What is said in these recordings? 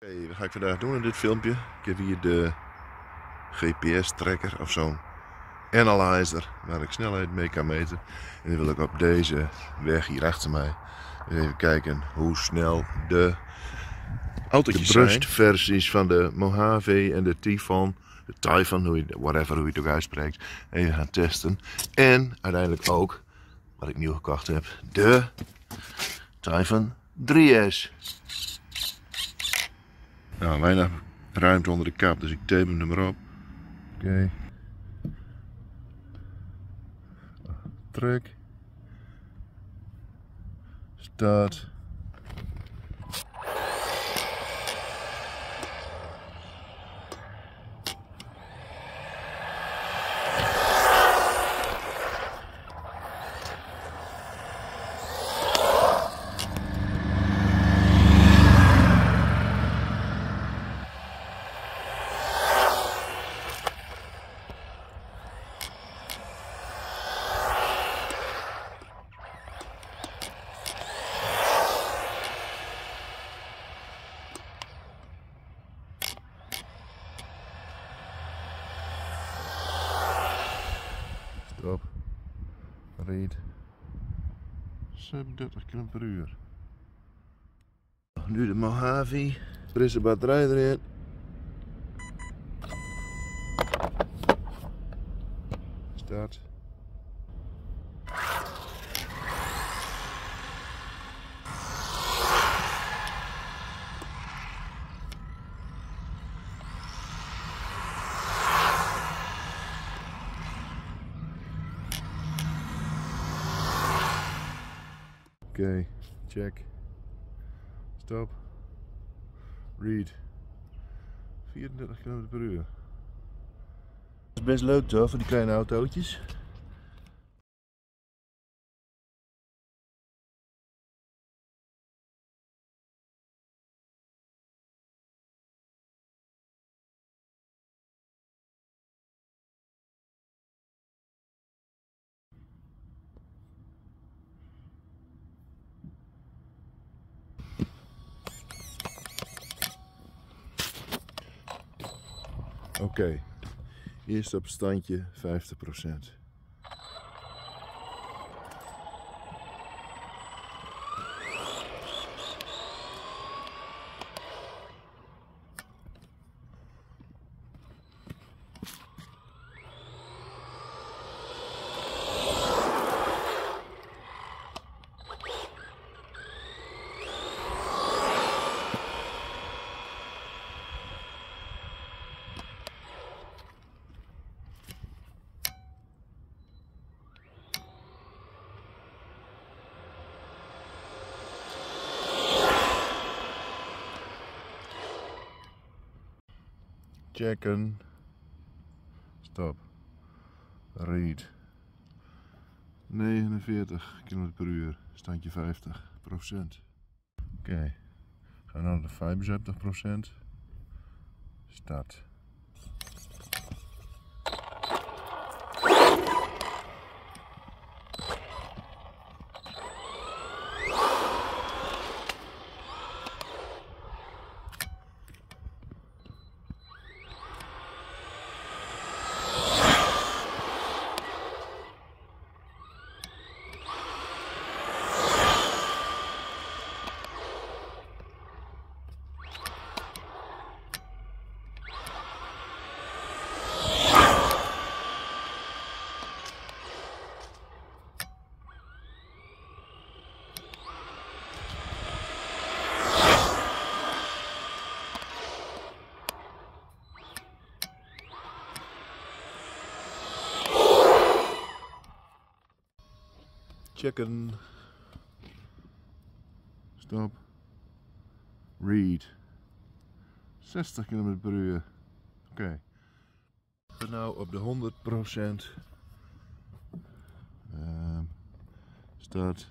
Hey, wat ga ik vandaag doen in dit filmpje? Ik heb hier de GPS-tracker of zo'n analyzer waar ik snelheid mee kan meten. En dan wil ik op deze weg hier achter mij even kijken hoe snel de autootjes zijn. De brustversies van de Mojave en de Typhon, hoe je het ook uitspreekt, even gaan testen. En uiteindelijk ook, wat ik nieuw gekocht heb, de Typhon 3S. Nou, weinig ruimte onder de kap, dus ik tape hem er maar op. Oké. Trek. Start. Stop. Reed. 37 km/h. Nu de Mojave. Er is de batterij erin. Start. Oké, check. Stop. Read. 34 km/h. Dat is best leuk toch, voor die kleine autootjes. Oké, eerst op standje 50%. Checken. Stop. Read. 49 km/h. Standje 50%. Oké. Gaan we naar de 75%. Start. Checken. Stop. Read. 60 km/h. Oké. Ik ben nou op de 100%. Start.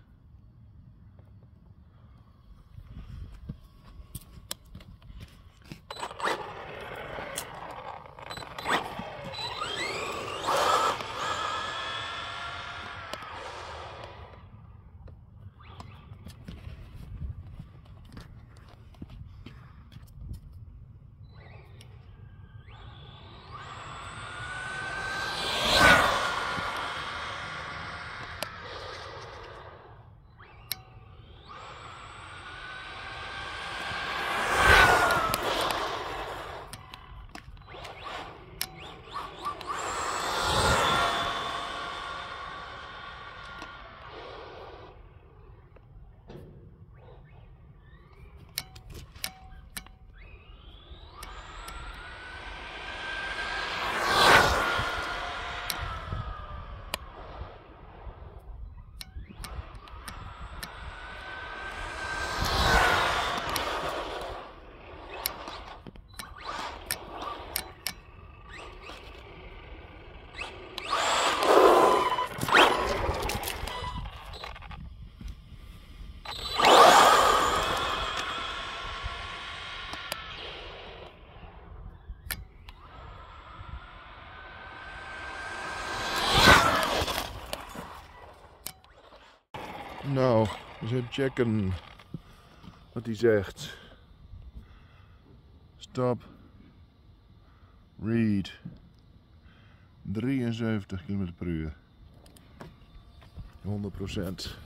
Nou, eens even checken wat hij zegt. Stop. Read. 73 km/h. 100%.